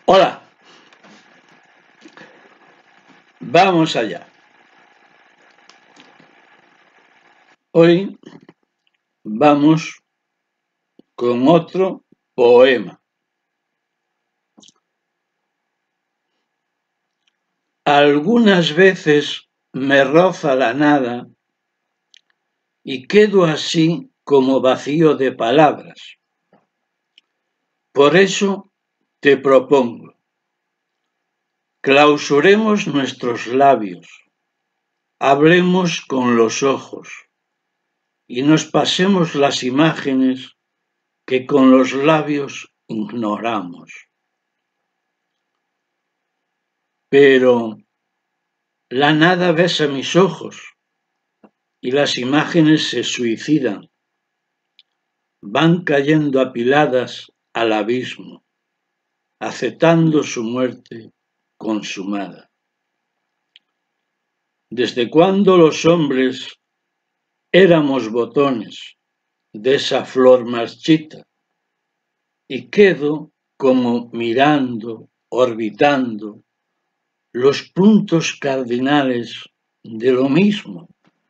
Hola, vamos allá. Hoy vamos con otro poema. Algunas veces me roza la nada y quedo así como vacío de palabras. Por eso te propongo, clausuremos nuestros labios, hablemos con los ojos y nos pasemos las imágenes que con los labios ignoramos. Pero la nada besa mis ojos y las imágenes se suicidan, van cayendo apiladas al abismo, aceptando su muerte consumada. ¿Desde cuándo los hombres éramos botones de esa flor marchita? Y quedo como mirando, orbitando los puntos cardinales de lo mismo.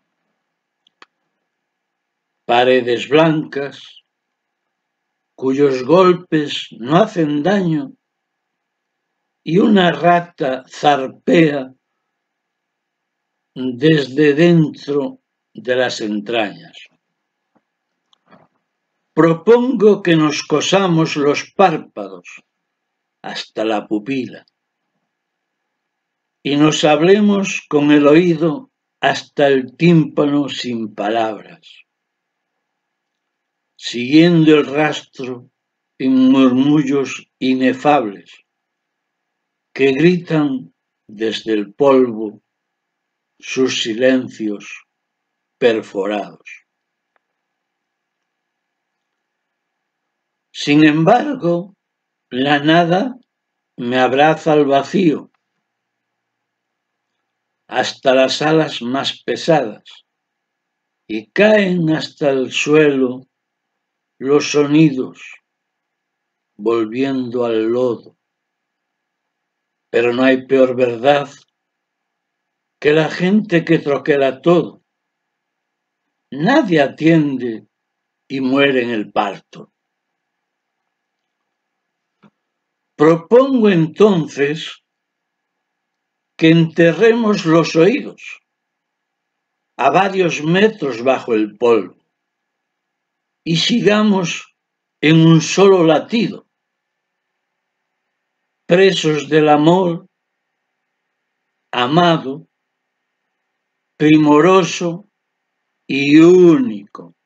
Paredes blancas, cuyos golpes no hacen daño, y una rata zarpea desde dentro de las entrañas. Propongo que nos cosamos los párpados hasta la pupila y nos hablemos con el oído hasta el tímpano sin palabras, siguiendo el rastro en murmullos inefables que gritan desde el polvo sus silencios perforados. Sin embargo, la nada me abraza al vacío, hasta las alas más pesadas, y caen hasta el suelo los sonidos, volviendo al lodo. Pero no hay peor verdad que la gente que troquela todo. Nadie atiende y muere en el parto. Propongo entonces que enterremos los oídos a varios metros bajo el polvo y sigamos en un solo latido, presos del amor amado, primoroso y único.